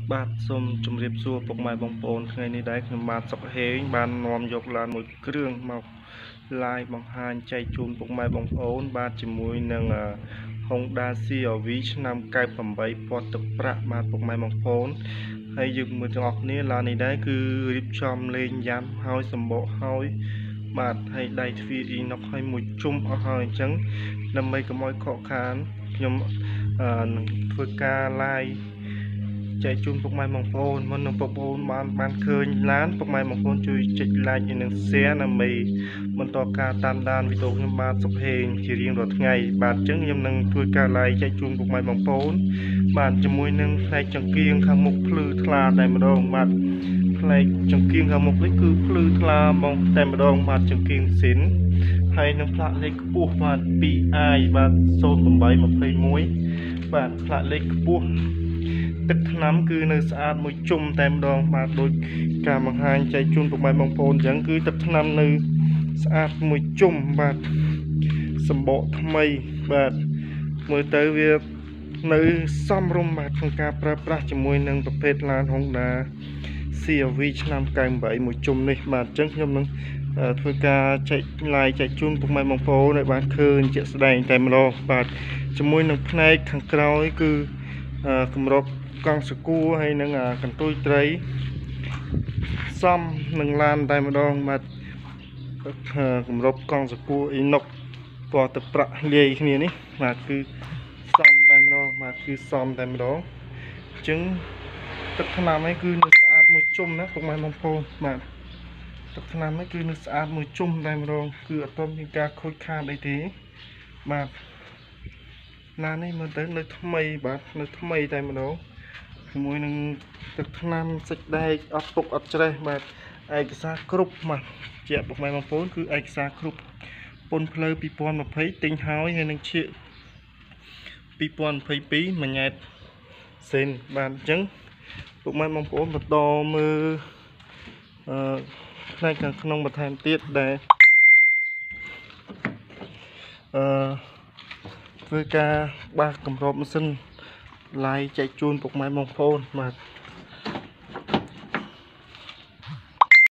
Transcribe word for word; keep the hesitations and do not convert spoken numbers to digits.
បាទសូមជម្រាបសួរពុកម៉ែបងប្អូនថ្ងៃនេះដែរខ្ញុំបាទសុកហេងបាននាំយកឡានមួយគ្រឿងមក live បង្ហាញចែកជូនពុកម៉ែបងប្អូនបាទជាមួយនឹង Honda ซี អារ វី ឆ្នាំកៅeightពណ៌ទឹកប្រាក់បាទពុកម៉ែបងប្អូនហើយយើងមើលទាំងអស់គ្នាឡាននេះដែរគឺរៀបចំលេងយ៉ាំហើយសម្បកហើយបាទហើយដៃទ្វារ inox ហើយមួយជុំអស់ហើយអញ្ចឹងដើម្បីកុំឲ្យខកខានខ្ញុំនឹងធ្វើការ live ចែកជូនពុកម៉ែបងប្អូនមុននឹងពុកប្អូនបានបានឃើញឡានពុកម៉ែបងប្អូនជួយចុច like និង share ដើម្បីបន្តការតាមដានវីដេអូខ្ញុំបាទសុខហេងជារៀងរាល់ថ្ងៃបាទអញ្ចឹងខ្ញុំនឹងធ្វើការ live ចែកជូនពុកម៉ែបងប្អូនបាទជាមួយនឹងផ្នែកចង្គៀងខាងមុខភ្លឺថ្លាតែម្ដងបាទផ្នែកចង្គៀងខាងមុខនេះគឺភ្លឺថ្លាបងតែម្ដងបាទចង្គៀងស៊ីនហើយនឹងផ្លាកលេខខ្ពស់បាទ two i បាទ ศูนย์ แปด ยี่สิบเอ็ดបាទផ្លាកលេខខ្ពស់ទឹកថ្នាំគឺនៅស្អាតមួយជុំតែម្ដងបាទដូចការបង្ហាញចែកជូនពុកម៉ែបងប្អូនអញ្ចឹងគឺទឹកថ្នាំនៅស្អាតមួយជុំបាទសម្បកថ្មីបាទមើលទៅវានៅសមរម្យបាទក្នុងការប្រើប្រាស់ជាមួយនឹងប្រភេទឡាន Honda ซี អារ វី ឆ្នាំកៅeightមួយជុំនេះបាទអញ្ចឹងខ្ញុំនឹងធ្វើការចែក live ចែកជូនពុកម៉ែបងប្អូនឲ្យបានឃើញជាក់ស្ដែងតែម្ដងបាទជាមួយនឹងផ្នែកខាងក្រោយគឺគម្របកង់សកួរហើយនឹងកន្ទុយត្រីសំនឹងឡានតែម្ដងបាទគម្របកង់សកួរ inox ពណ៌ទឹកប្រាក់លាយគ្នានេះបាទគឺសំតែម្ដងបាទគឺសំតែម្ដងអញ្ចឹងទឹកថ្នាំនេះគឺនៅស្អាតមួយជុំណាពុកម៉ែបងប្អូនបាទទឹកថ្នាំនេះគឺនៅស្អាតមួយជុំតែម្ដងគឺអត់ទាន់មានការខូចខាតអីទេបាទឡាននេះមើលទៅនៅថ្មីបាទនៅថ្មីតែម្ដងជាមួយនឹងទឹកថ្នាំសាច់ដែកអត់ពុកអត់ច្រេះបាទឯកសារគ្រប់បាទជាពុកម៉ែបងប្អូនគឺឯកសារគ្រប់ពន្ធផ្លូវtwo thousand twentyទិញហើយហើយនឹងឈៀកtwo thousand twenty-twoមួយញ៉ែតសេនបាទអញ្ចឹងពុកម៉ែបងប្អូនបន្តមើលអឺផ្នែកខាងក្នុងបន្ថែមទៀតដែលអឺធ្វើការបាសគម្របម៉ាស៊ីន live ចែកជូនពុកម៉ែបងប្អូនបាទ